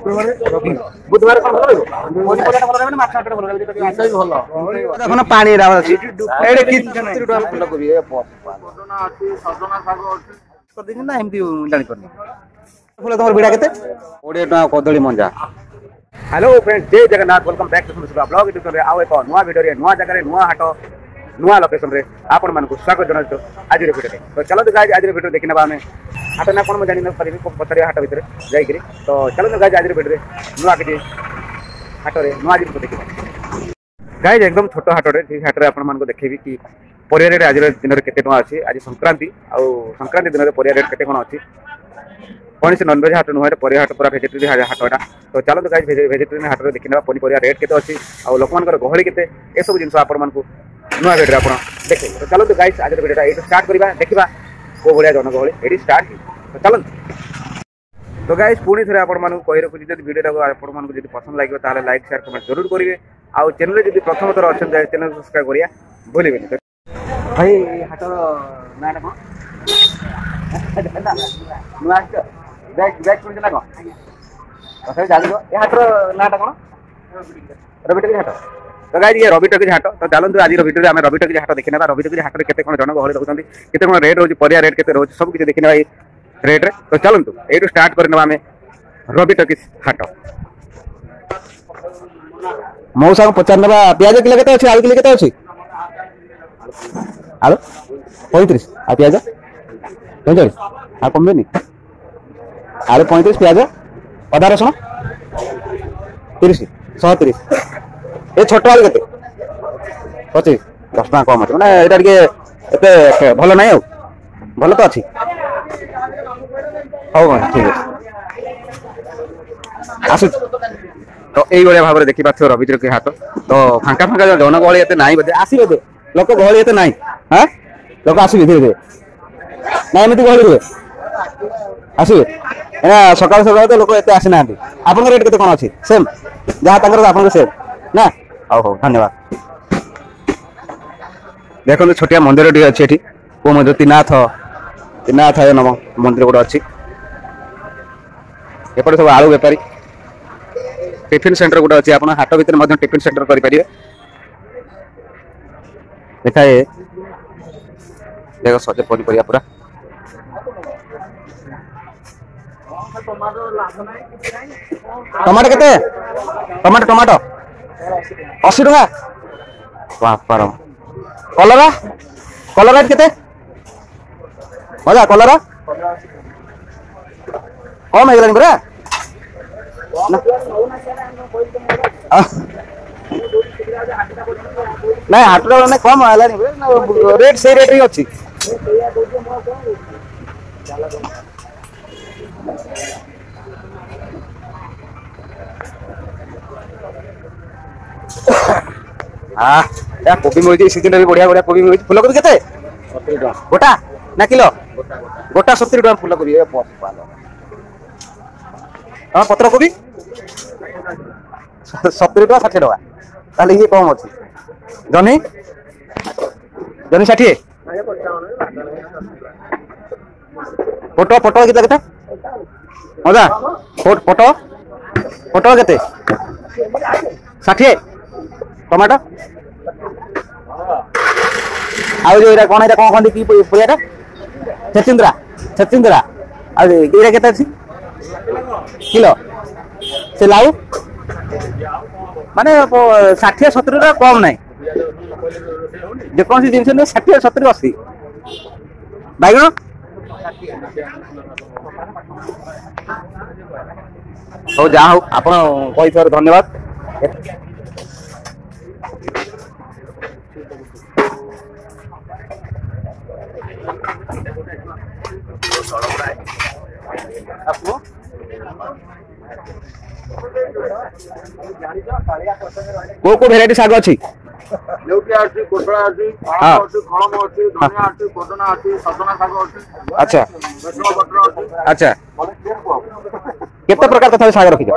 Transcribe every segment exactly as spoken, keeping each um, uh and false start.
बुधवार कौन भल भल माछ हाट भल देखो पानी फूलकोबी ना एमती जानी पानी फूल तुम भिड़ा के कोड़े टाँग कदली मंजा। Hello friends, Jai Jagannath, welcome back to Subah blog YouTube आउ एक नुआ वीडियो नुआ जगह नुआ हाट नुआ लोकेशन रे आपण मानकु स्वागत जनातो आज वीडियो रे। तो चलो गाइस आज वीडियो देखिना आमे हाट ना कोन म जानि न परिबी पतरे हाट भीतर जाई करी। तो चलो गाइस आज वीडियो रे नुआ के हाट रे नुआ जिन को देखिबा गाइस एकदम छोटो हाट रे। जे हाट रे आपण मानकु देखिबी कि परिया रेट आज दिन रे केते टका अछि। आज संक्रांति आ संक्रांति दिन रे परिया रेट केते कोन अछि। कौन से नॉनवेज हाट नुहे परिया हाट पूरा वेजिटेरियन हाटटा। तो चलो तो गाइस वेजिटेरियन हाट रे देखिना पनीपरिया रेट केते अछि आ लोक मानकर गहଳି केते ए सब जिंस आपण मानकु नुआ वीडियो आपण देखे। तो चलो तो गाइस आज वीडियोटा एटू स्टार्ट करबा देखिबा को बढिया जनगहଳି एडी स्टार्ट। तो चलो तो गाइस पुणी थरे आपण मानकु कहि रखु जदि वीडियोटा आपण मानकु जदि पसंद लागियो ताले लाइक शेयर कमेंट जरूर करिवे। आ चैनल रे जदि प्रथम थर अछन जाय चैनल सब्सक्राइब करिया भूलिबेनी। भाई हाटर नाटा को नुआ बैक बैक कोन जला को तसे जानि को ए हाटर नाटा कोन रबिटकी हाट। तो गाइस ये रबिटकी हाट। तो चलंतु आज वीडियो रे हम रबिटकी हाट देखिना रबिटकी हाट रे केते कोन जन गहଳି रहउतंती केते कोन रेट होची परिया रेट केते रहउची सब किछ देखिना भाई रेट रे। तो चलंतु एटू स्टार्ट करना हमें रबिटकी हाट। मौसा को पचानबा प्याज किलो केते अछि आलू किलो केते अछि आलू पैंतीस आ प्याज पैंतालीस आ कम बेनी आलू पैंतीस प्याज अदा रसुण तीस सौ तीस ए छोट आलू केते पच्चीस दस टका कम अछि माने एटा टिके एते भलो नै आ भलो तो अछि हो ठीक है आसु। तो एई बळे भाबरे देखि पाछो रबिटकी हाट। तो फांका फांका जन गहଳି एते नाही बदे आसी बदे लोक गहଳି एते नाही हां लोक आसी धीरे धीरे ना एमती गहଳି रे आसी एना सकाळ सकाळ तो लोक एते आसी नांती। आपन रेट केते कोन अछि सेम जहा तंगर आपन सेम ना हो हो धन्यवाद। देखो छोटिया मंदिर टी अछि एठी को मंदिर तिनाथ तिनाथ है नम मंदिर गोटे अछि। एपटे सब आलू व्यापारी टिफिन सेंटर गोटे अच्छी आप हाट भीतर मध्य टिफिन सेंटर करेंगे। देखाए देख सजे पनीपरिया पूरा टमाटो केते टमाटो टमाटो अस्सी टका बापार। कलरा कलरा केते मजा कलरा कम है बरा ना हाट ना कम है रेट से रेट ही अच्छी। हाँ या कोबी मिलती सीजन भी बढ़िया बढ़िया कोबी मिलती। फूलकोबी केते गोटा ना किलो गोटा सत्तरी टका फूलकोबी। हाँ पत्र कोबी सत्तरी टका षाठी टका ताले ये कम अच्छी। जनी जनी षाठी फोटो फोटो केते केते मजा फोटो फोटो केते षाठी टमाटो आउ जो एरा कोन एरा कोन खंडी की परियाटा छचिंद्रा छचिंद्रा आ एरा केते अछि किलो से लाउ माने षाठी सत्तरी टका कम ना जेकोसी जिनस षाठी सत्तरी अस्सी बैगण हो जा हो आप धन्यवाद। को को भेराइटी साग अछि लेउटिया अछि कोठड़ा अछि पालक अछि खळम अछि धनिया अछि कोदना अछि सजना साग अछि। अच्छा बेसण पत्र अछि। अच्छा केते प्रकार कथा साग रखि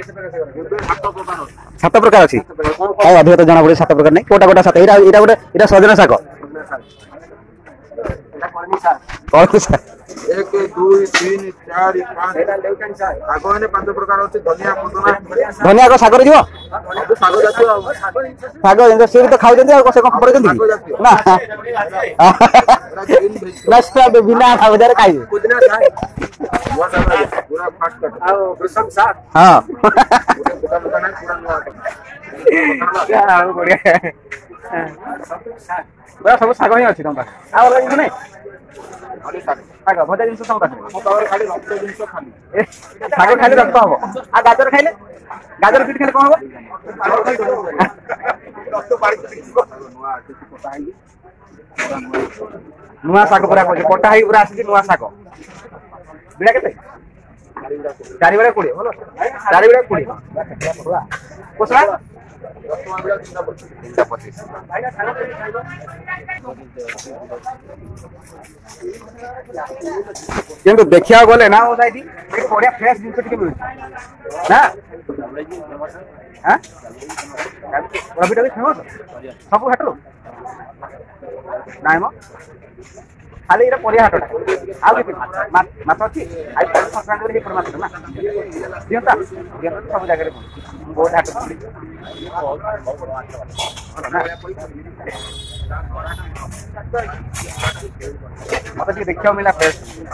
सात प्रकार अछि आ अधिक तो जाना पड़े सात प्रकार नै कोटा कोटा सात एरा एरा गोटे एरा सजना साग कौन सा एक दुई तीन चार पाँच शाग मैंने पांच प्रकार अच्छे धनिया पुदीना धनिया को सागर जीव शाग जातीय साग सी तो खाऊ से कौन खबर ना ना बिना बजार खाई पुदीना खाए पूरा फास्ट कट वृषभ शाग हाँ बढ़िया पूरा सब शाग ही अच्छी तुम नहीं शाग भजा जिन सब खाली रक्त जिन खाली शाग खाली रक्त हम आ गाजर खाइले गाजर पीट खाइले कौन हम नुआ शाग पूरा कटा है पूरा आसी नुआ शाग बिड़ा के चार बेड़ा कोड़े बोलो चार बेड़ा कोड़े कोसला पच्चीस किंतु देखिया गले ना ओसाइटी बढ़िया फ्रेश जिंस टिके मिलु ना हां रबिटा भी फेमस सब हाटरो नाइ म खाली एरा परिया हाटटा आ कि मात्र अछि आइ संक्रांति रे पर मात्र ना दियंता दियंता सब जगह रे बहुत हाट मत देखा मिला फ्रेश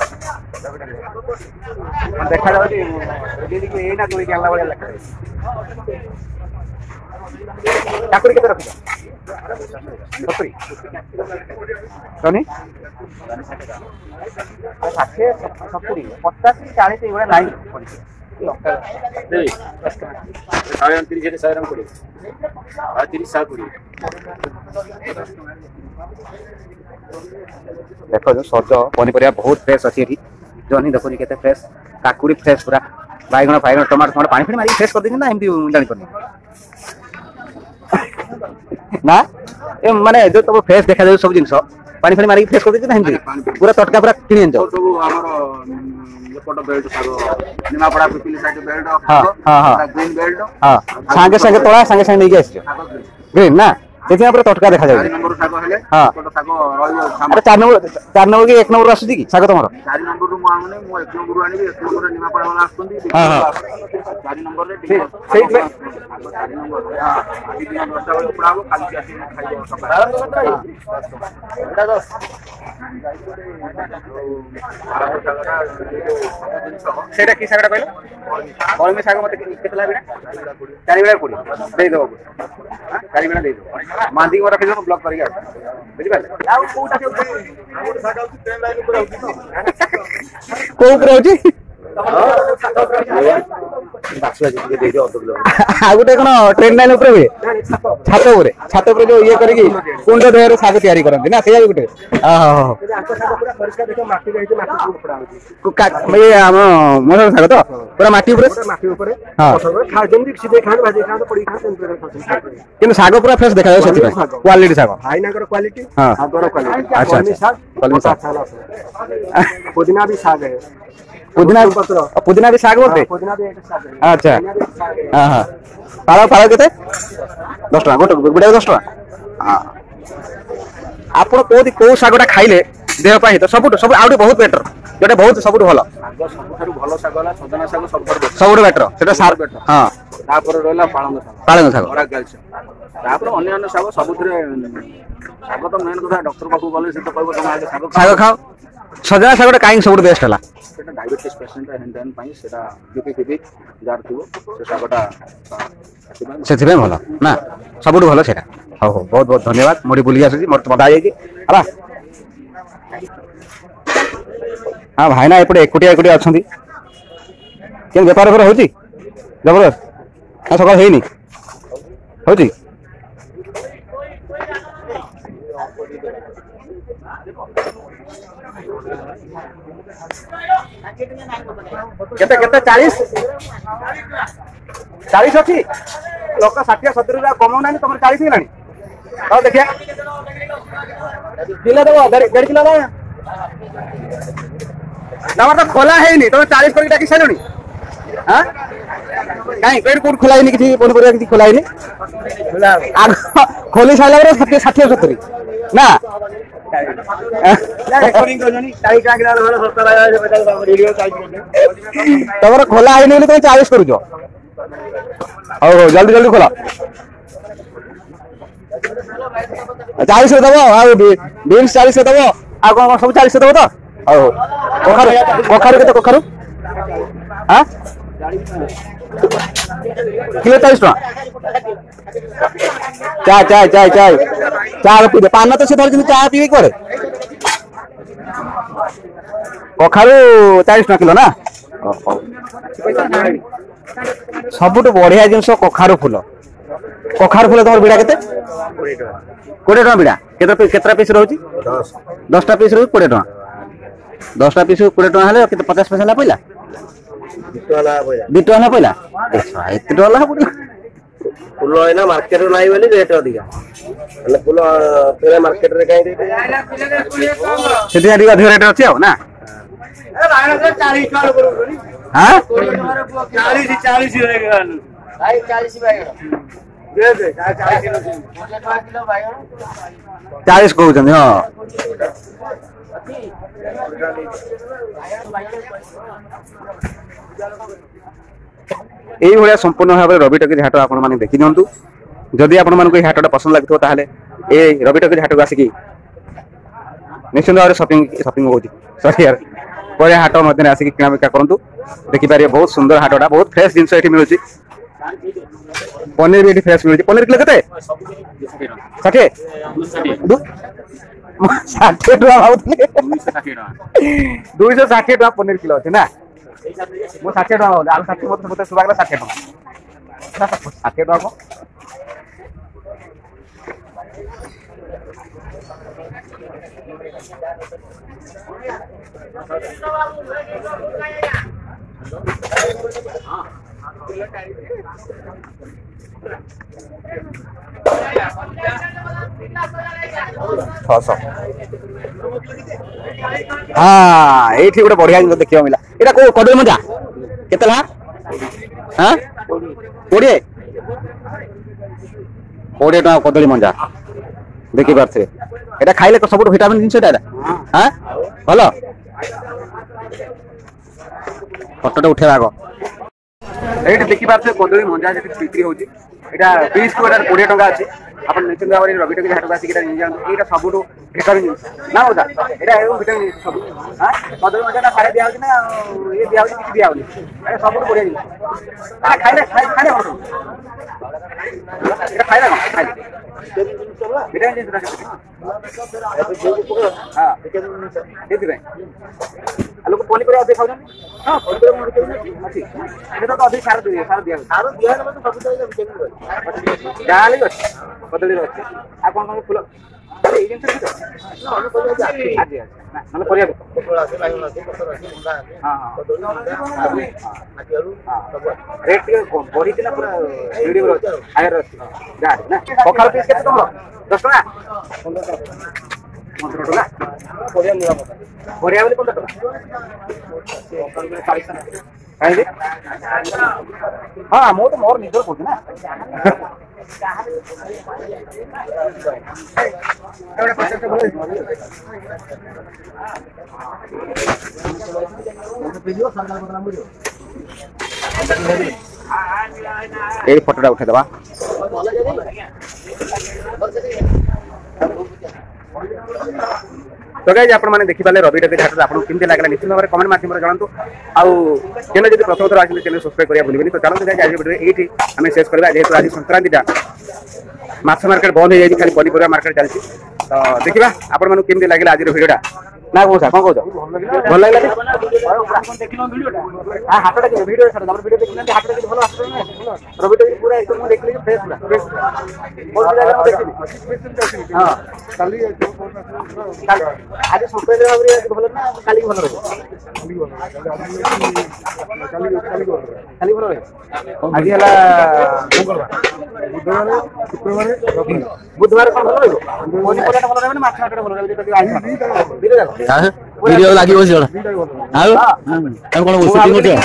देखा जाऊ एना जोड़ी के भाई लगता है काकुड़ी केते रखिस सत्तरी सोनी षाठी सत्तरी पचास चालीस ये नाई साढ़े उनतीस शहे कोड़े तीस शहे कोड़े देख जो सज पनीपरिया बहुत फ्रेश अच्छी जनी देखुनी केते फ्रेश काकुड़ी फ्रेश पूरा बैगण फाइगण टमाटो टमाटो पानी फानी मारी फ्रेश कर देनी ना एमती जानी करनी ना ए माने जो तुम फ्रेश देखा जाए सब जिनस पानी फानी मारी फ्रेश कर देनी ना एमती पूरा तटका पूरा किनि आनजो सब हमर एपट बेल्ट सागो निमापड़ा पिपिली साइड बेल्ट हां हां हां ग्रीन बेल्ट हां संगे संगे तोला संगे संगे नहीं आछियो ग्रीन ना सेति पूरा तटका देखा जाए चार नंबर सागो हेले हां एपट सागो रहियो अरे चार नंबर चार नंबर की एक नंबर आसुची की सागो तमरो चार नंबर रु माने मो एक नंबर रु आनिबे एक नंबर रे निमापड़ा वाला आस्तुंदी हां हां चार नंबर रे सेही में चार नंबर हां आदि दिन दस टा वाला पड़ाबो काली आसी खाइबो सकाळ एटा दस सेटा की सागड़ा कहलो कलमी साग मते केतला बिना चार बेड़ा कोड़ी दे दो चार बेड़ा दे दो मांदी को रखि दो ब्लॉक करिक बुझि पाले आ कोटा के साग आउ ट्रेन लाइन ऊपर आउ को ऊपर आउची बासुआ जी दे दे ऑटो किलो आ गुटे कोन ट्रेन लाइन ऊपर हुए छात ऊपर छात ऊपर जो ये करिकी कुंड देहरे साग तयारी करंती ना सेया गुटे हां हां हां आको साग पूरा परिष्कार देखो माटी रहिते माटी ऊपर आउची ये हम मोर साग तो पूरा माटी ऊपर माटी ऊपर हां खा जंदी सीधे खान भाजी खान तो पड़ी खान किन साग पूरा फ्रेश देखा जाय सेति क्वालिटी साग हाई नागर क्वालिटी हां सागर क्वालिटी अच्छा साग कलमी साग पुदीना भी साग है पुदीना पत्र पुदीना भी साग बोलते पुदीना भी एक साग है अच्छा हां हां पाला पाला केते दस टका गोटे गुडा दस टका हां आपण कोदी को सागटा खाइले देह पाई तो सब सब आउटे बहुत बेटर जोटे बहुत सब भलो साग सब थारु भलो साग वाला सजना साग सब सब बेटर सेटा सार बेटर हां तापर रहला पाळंग साग पाळंग साग बड़ा कैल्शियम तापर अन्य अन्य साग सबुथरे साग तो मेन कथा डॉक्टर पाखु गले से तो कहबो तुम आगे साग साग खाओ सजना सागटा काई सब बेस्ट हला सेटा डायबिटीज पेशेंट हेंडन पाई सेटा बीपी बीपी जार थिबो से सागटा सेति में भलो ना सब भलो सेटा हो हो बहुत बहुत धन्यवाद मोडी बुली आसी मोर तो मजा आइ हला हाँ भाईना एपटे एकुटिया एकुटिया अच्छा के बेपार बेपार होची जबरदस्त हाँ सकाल है होची केते केते चालीस चालीस अच्छी लोक षाठी सतुरी कमाऊ ना तुम चालीस है हाँ देखिए किलो देव डेढ़ किलो ना नंबर तो खोला है नहीं तुम चालीस कर डाकी सारे हाँ कहीं पेड़ कौट खोला है किसी पनीपरिया किसी खोला है खोली सारा षाठी षाठी सतुरी ना ତମର ଖୋଲା ହେଇନି ବୋଲି ତମେ ଚାଳିଶ କରୁଛ। ହଉ ହଉ ଜଲ୍ଦି ଜଲ୍ଦି ଖୋଲା। ଚାଳିଶ ଦବ ଆଉ ବିନ୍ସ ଚାଳିଶ ଦବ ଆଉ କଣ କଣ ସବୁ ଚାଳିଶ ଦବ ତ? ହଉ ହଉ କଖାରୁ କଖାରୁ କେତେ କଖାରୁ? ହଁ କିଲୋ ଚାଳିଶ ଟଙ୍କା। ଚା ଚା ଚା ଚା ଚା ପିଇଦେ ପାନ ତ ସେ ଧରିଛନ୍ତି ଚା ପିଇବେ କୁଆଡେ। କଖାରୁ ଚାଳିଶ ଟଙ୍କା କିଲୋ ନା? ସବୁଠୁ ବଢିଆ ଜିନିଷ କଖାରୁ ଫୁଲ। କଖାରୁ ଫୁଲ ତମର ବିଡ଼ା କେତେ? କୋଡ଼ିଏ ଟଙ୍କା ବିଡ଼ା। କେତେ କେତେଟା ପିସ୍ ରହୁଛି? ଦଶଟା ପିସ୍ ରହୁଛି କୋଡ଼ିଏ ଟଙ୍କା। ଦଶଟା ପିସ୍ କୋଡ଼ିଏ ଟଙ୍କା ହେଲେ କେତେ ପଚାଶ ପଇସା ହେଲା ପଇଲା? ଦି ଟଙ୍କା ହେଲା ପଇଲା। ଏତେ ଟଙ୍କା ହେଲା ପଡିଲା। ଫୁଲ ଏଇନା ମାର୍କେଟରେ ନାହିଁ ବୋଲି ରେଟ୍ ଅଧିକା। ହେଲେ ଫୁଲ ମାର୍କେଟରେ କାହିଁ ସେଥିପାଇଁ ଟିକେ ଅଧିକ ରେଟ୍ ଅଛି ଆଉ ନା? ଚାଳିଶ କହୁଛନ୍ତି ହଁ। এইভাবে সম্পূর্ণ ভাবে রবি টকিজ হাট আপন মানে দেখি নিয়ন্তু। যদি আপন মানুষ এই হাটটা পছন্দ লাগিথিব তাহলে এই রবি টকিজ হাটକୁ আসিকি নিশ্চিন্ত ভাবে শপিং শপিং হଉଛି সরি यार পরে হাট মধ্যে আসিকি কিনা বিকা করন্তু। ଦେଖିପାରିବେ ବହୁତ ସୁନ୍ଦର ହାଟଟା ବହୁତ ଫ୍ରେଶ ଜିନିଷ ଏଠି ମିଳୁଛି। ପନିର ବି ଏଠି ଫ୍ରେଶ ମିଳୁଛି। ପନିର କିଲୋ କେତେ? ଷାଠିଏ ଷାଠିଏ ଟଙ୍କା ଭାବୁଥିଲି। ଦୁଇଶହ ଷାଠିଏ ଟଙ୍କା ପନିର କିଲୋ ଅଛି ନା? ମୁଁ ଷାଠିଏ ଟଙ୍କା ଭାବୁଥିଲି। ଆଳୁ ଷାଠିଏ ମତେ ମତେ ଶୁଭାଗଲା ଷାଠିଏ ଟଙ୍କା। ଷାଠିଏ ଟଙ୍କା ଛଅଶହ। हाँ ये गोटे बढ़िया जिन देखा मिला। यहाँ कौ कदली मजा केते ला? हाँ कोड़े कोड़े टका कदली मंजा देखी पारे। यहाँ खाइले सब भिटामिन जिन हाँ भल फटोटे उठेगा आग। ये देखी पारे कदली मंजा बिक्री होती यहाँ पीस को कोड़े टका अच्छी। आप निश्चित भाव में रवि टकिज हाट को आसिक यहाँ सब भिटामिन ना बोधा यहाँ भिटामिन सब कदली मंजा सारे दिया ना ये दिया किसी दिया सब बढ़िया जिन खाइले खाइले खाइला खाइले भिटामिन जिन हाँ लोक पनीपरिया अधिक खाऊ हाँ पनीपरिया तो अधिक सार दिए सार दिया सार दिया जहाँ अच्छी कदली अच्छी आ कौन कौन फुल रेट बढ़ी पूरा मीडियम हायर अच्छी कखार पिस के तुम दस टाँह पंद्रह टाँह बढ़िया नुआ बढ़िया बोली पंद्रह टाँह कहीं हाँ मो तो मोर निजर कौन ना ये फोटोटा उठे दबा। तो गाइज आपण मैंने देखी पारे रवि टकिज हाट आपको केमती लगला निश्चित भाव में कमेंट माध्यम जनातु। आउ चैनल जब प्रथम थर आसे चैनल सब्सक्राइब करा भूलिबेनि। तो चलते गाइज आज वीडियो एठी आम शेष करबा जेहेतु आज संक्रांतिटा माछ मार्केट बंद हो जाए खाली पनीपरिया मार्केट चलती। तो देखा आपण मानू केमती लगला आज वीडियोटा ना कौन सा कौन कौन भल लगे हाटटा कि वीडियो वीडियो देखना हाटटा कि भल रवि टकिज पूरा एकदम देखली फ्रेश फ्रेश हाँ आज संक्रांति भाव भल ना काली भल रही खाली भल रही आज है बुधवार बुधवार कौन भल रही पनीपरिया भल रही माछ हाट भल रही ভিডিও লাগিব সেটা ଆଉ ତମେ କଣ শুଟିଂ କରୁଛ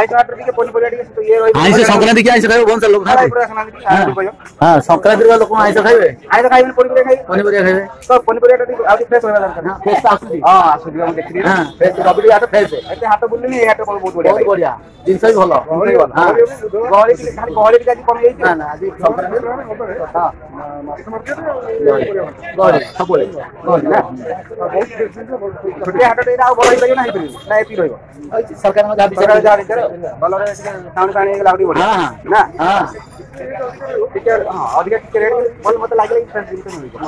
ଆଇଁଷ ସଂକ୍ରାନ୍ତି କି ଆଇଁଷ ଖାଇବ ବଂଶ ଲୋକ ଖାଇବେ ହଁ ସଂକ୍ରାନ୍ତି ର ଲୋକ ଆଇଁଷ ଖାଇବେ ଆଇଁଷ ଖାଇବେନି ପନିପରିବା ଖାଇବେ ପନିପରିବା ଖାଇବେ ତ ପନିପରିବା ଟା ଆଉ ଫ୍ରେଶ ରହିବା ଦରକାର ଫ୍ରେଶ ଆସୁଛି ହଁ ଆସୁଛି ମୁଁ ଦେଖିଲି ଫ୍ରେଶ ରବିବାର ହାଟ ଫ୍ରେଶ ଏତେ ହାଟ ବୁଲିନି ଏ ହାଟ ବହୁତ ବଢିଆ ବହୁତ ବଢିଆ ଜିନିଷ ବି ଭଲ ଗହଳି ଟିକେ ଖାଲି ଗହଳି ଟିକେ ଆଜି କମି ଯାଇଛି ନା ନା ଆଜି ସଂକ୍ରାନ୍ତି ହଁ ଗହଳି ସବୁବେଳେ ଗହଳି ନା ଛୋଟିଆ ହାଟ ଟେ ଆଉ ବଡ ହେଇପାରିବ ନା ହେଇପାରିବ ନା ଏତିକି ରହିବ ସରକାରଙ୍କ ଯାହା ସରକାର ଯାହା ବିଚାର ଭଲରେ ଟିକେ ଟାଉନ ପାଣି ହେଇଗଲା ଆଉ ଟିକେ ବଢିଆ ହଁ ନା ହଁ ଟିକେ ହଁ ଅଧିକା ଟିକେ ରେଟ୍ ଭଲ ମତେ ଲାଗିଲା କି ଫ୍ରେଶ ଜିନିଷ ମିଳିବ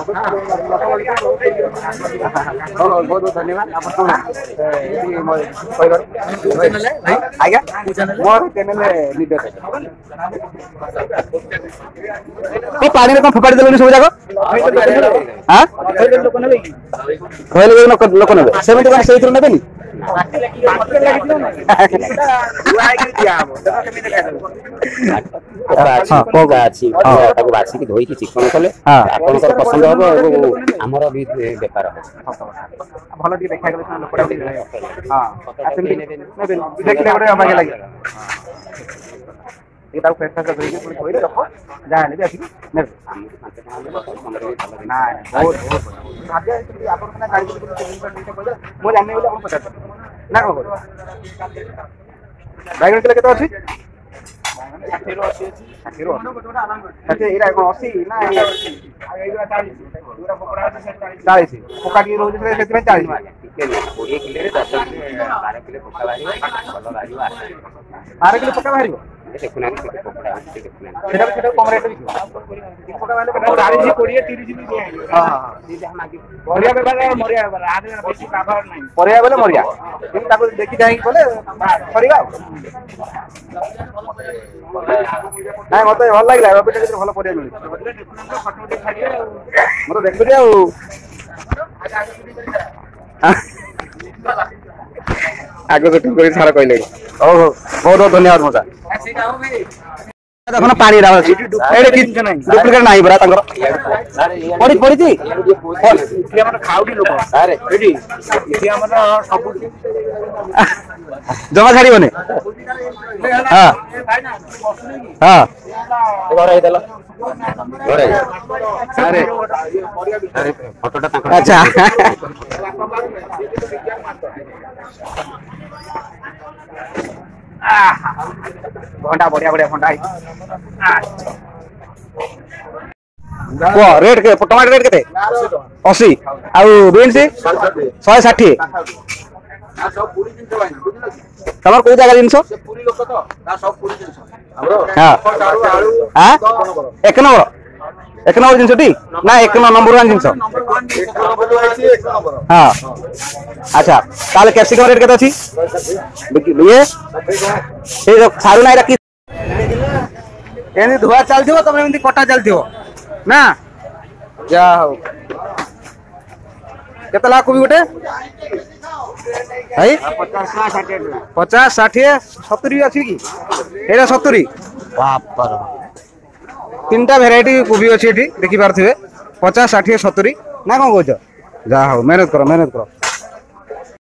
ହଉ ହଉ ବହୁତ ବହୁତ ଧନ୍ୟବାଦ ଆପଣ ଏଠି ମୋ କହିବାରୁ ଆଜ୍ଞା ମୋର ଚ୍ୟାନେଲ ନିର୍ଦ୍ଦେଶ କଣ ପାଣିରେ କଣ ଫୋପାଡ଼ି ଦେଲେଣି ସବୁ ଯାକ ହଁ କହିଲେ ଲୋକ ନେବେ ସେମିତି କଣ ସେଇଥିରୁ ନେବେନି ଅଛି ତାକୁ ବାଛିକି ଧୋଇକି ଚିକଣ କଲେ ଆପଣଙ୍କର ପସନ୍ଦ ହବ ଏବଂ ଆମର ବି ବେପାର ହବ ଭଲ ଟିକେ ଦେଖାଗଲେ ଲୋକଟା ଦେଖିଲେ ଗୋଟେ ଅବାଗିଆ ଲାଗିବ ये ताऊ पैसा का धोई के पुलिस होइले रखो जा ने भी आसी नेबे ना बहुत बहुत भाग्य आपन कना गाड़ी के पुलिस मो जाने बोले हम पचास ना को बैगन किलो केतो अछि षाठी रो अछि षाठी रो अच्छा एरा को अस्सी ना एरा चालीस पूरा पकड़ा अछि चालीस पोका की रोज से सेति में चालीस बीस किलो रे दस किलो बारह किलो पोका बारिबो भलो बारिबो बारह किलो पोका बारिबो देखुना पोका आछि देखुना सेटा सेटा कम रेट बिकबो पोका वाले चालीस बीस तीस भी दिया हां हां ये जहां मागी मरिया बेबार मरिया बेबार आदि बेसी बाबार नहीं मरिया बेले मरिया किन ताको देखि जाई बोले परिबा ନାଇଁ ମତେ ଭଲ ଲାଗିଲା ରବିଟା ଭିତରେ ଭଲ ପରିବା ମିଳୁଛି ମୁଁ ତ ଦେଖୁଛି ଆଉ ଆଗ ସୁଟିଂ କରି ସାର କହିଲେ ହଉ ହଉ ବହୁତ ବହୁତ ଧନ୍ୟବାଦ ମଉସା ଦେଖୁନ ପାଣି ରା ଅଛି ଏଇଠି କିଛି ନାହିଁ ଡୁପ୍ଲିକେଟ ନାହିଁ ପରା ତାଙ୍କର ପଡି ପଡିଛି ଏଠି ଆମର ଖାଉଟି ଲୋକ ଆରେ ଏଠି ଏଠି ଆମର ସବୁ ଜମା ଛାଡିବନି ହଁ ହଁ ଘର ହେଇଦେଲ ଘର ଆରେ ଆରେ ଫଟୋଟା ତାଙ୍କ ଆଚ୍ଛା भंडा बढ़िया बढ़िया भंडा रेट के टमाटर रेट के अशी आउ बीन्स शहे षाठी तमर कोई जगह जिनस एक नंबर एक नंबर जिनस टी ना एक नंबर वन जिनस हाँ अच्छा ताले कैप्सिकम रेट केते अछि ये ए सारू नाइ रखी एनी धुआ चलथिबो तमे एंती कटा चलथिबो ना जा हो केते लाख भी गोटे भाई पचास षाठी सत्तरी अच्छी कि एटा सत्तरी तीन टा भेराइटी कोबी अच्छी देखी पारे पचास षाठी सत्तरी ना कौन कह जा हो मेहनत करो मेहनत करो